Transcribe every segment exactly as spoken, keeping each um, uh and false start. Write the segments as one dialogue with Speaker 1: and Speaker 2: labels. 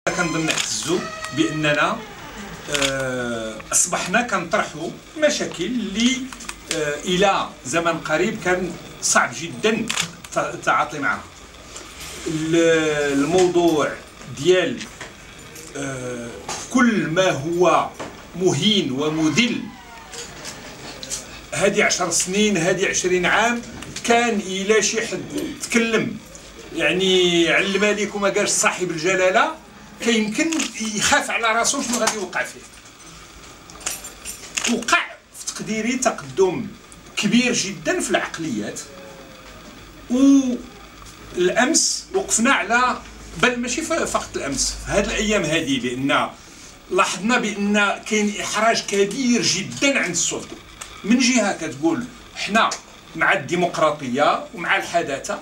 Speaker 1: كنظن نعتزوا باننا اصبحنا كنطرحوا مشاكل اللي الى زمن قريب كان صعب جدا التعاطي معها. الموضوع ديال كل ما هو مهين ومذل، هذه عشر سنين هذه عشرين عام كان الى شي حد تكلم يعني على الملك وما قالش صاحب الجلاله كيمكن يخاف على راسو شنو غادي يوقع فيه. وقع في تقديري تقدم كبير جدا في العقليات، والامس وقفنا على، بل ماشي فقط الامس، في هذه الايام هذه، لان لاحظنا بان كاين احراج كبير جدا عند السلطه. من جهه كتقول حنا مع الديمقراطيه ومع الحداثه،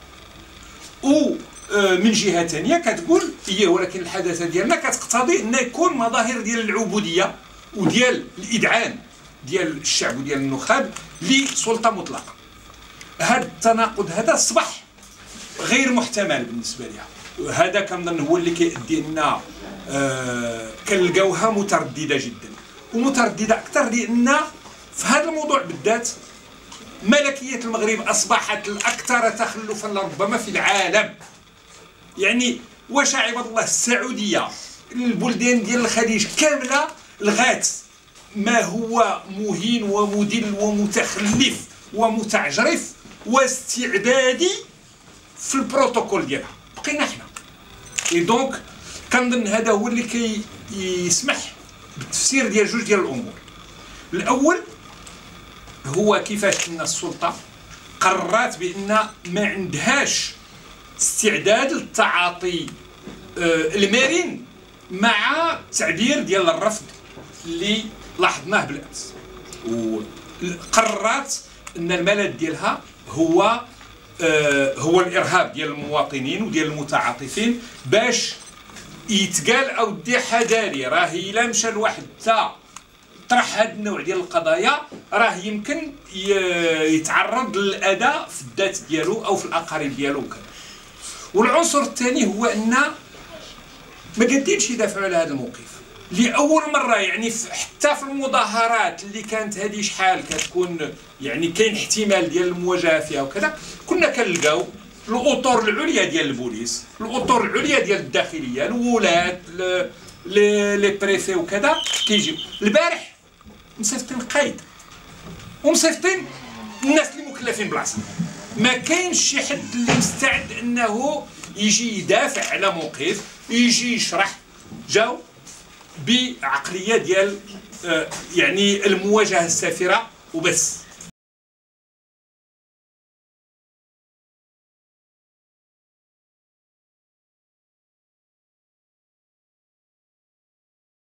Speaker 1: ومن جهه ثانيه كتقول هي ولكن الحداثه ديالنا كتقتضي ان يكون مظاهر ديال العبوديه وديال الادعان ديال الشعب وديال النخب لسلطه مطلقه. هذا التناقض هذا اصبح غير محتمل بالنسبه لها. هذا كنظن هو اللي كيؤدي ان آه كنلقاوها متردده جدا، ومتردده اكثر لان في هذا الموضوع بالذات ملكيه المغرب اصبحت الاكثر تخلفا لربما في العالم. يعني واش عباد الله السعوديه البلدان ديال الخليج كامله لغات ما هو مهين ومذل ومتخلف ومتعجرف واستعبادي في البروتوكول ديالها، بقينا حنا. اي دونك كنظن هذا هو اللي كيسمح بالتفسير ديال جوج ديال الامور. الاول هو كيفاش ان السلطه قررت بان ما عندهاش استعداد للتعاطي المرن مع التعبير ديال الرفض اللي لاحظناه بالامس، وقررت ان الملذ ديالها هو هو الارهاب ديال المواطنين وديال المتعاطفين، باش يتقال اودي حذاري، راه الا مشى الواحد تا طرح هذا النوع ديال القضايا راه يمكن يتعرض للاذى في الذات ديالو او في الاقارب ديالو وكذا. والعنصر الثاني هو ان ما قادينش يدافعوا على هذا الموقف لاول مره. يعني حتى في المظاهرات اللي كانت هذه شحال كتكون يعني كاين احتمال ديال المواجهه فيها وكذا، كنا كنلقاو الاطر العليا ديال البوليس، الاطر العليا ديال الداخليه، الولاة، لي لي بريفي وكذا كيجيو. البارح مصيفطين قايد ومصيفطين الناس اللي مكلفين بلاصه، ما كاينش شي حد اللي مستعد انه يجي يدافع على موقف، يجي يشرح. جاو بعقليه ديال آه يعني المواجهه السافره وبس.